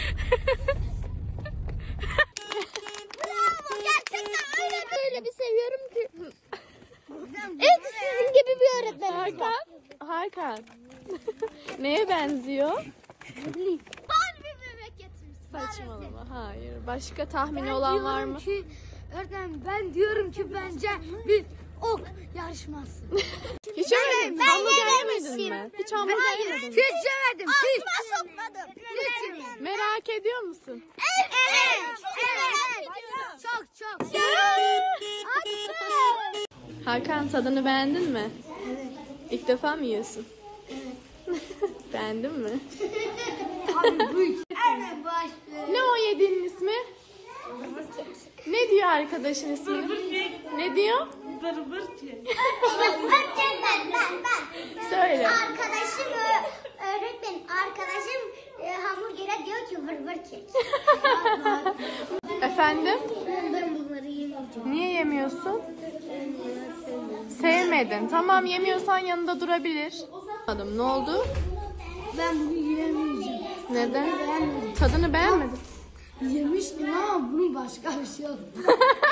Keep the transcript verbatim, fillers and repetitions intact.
Bravo, gerçekten öyle böyle bir seviyorum ki. Evet, sizin gibi bir öğretmen. Hakan. Hakan. Neye benziyor? Barbie bebek getirmiş. Saçmalama. Hayır. Başka tahmini olan var mı? Ki, öğretmenim ben diyorum ki bence bir ok yarışması. Hiç öyle mi? Hamburger yemedin mi? Hiç hamburger yemedin mi? Hiç yemedim. Hiç. Sokmadım. Hiç. Merak ediyor musun? Evet. Evet. Evet. Çok çok. Hakan, tadını beğendin mi? Evet. İlk defa mı yiyorsun? Evet. Beğendin mi? Abi bu hemen başlıyor. Ne o yediğinin ismi? Ne diyor arkadaşın ismi? Ne diyor? Ben ben ben. Söyle. Arkadaşım ö- öğretmenim arkadaşım e, hamburgere diyor ki vır vır kek. Efendim? Ben bunları yemeyeceğim. Niye yemiyorsun? Sevmedin. Tamam, yemiyorsan yanında durabilir. Ne oldu? Ben bunu yiyemeyeceğim. Neden? Beğenmedim. Tadını beğenmedin. Yemiştim ama bunun başka bir şey oldu.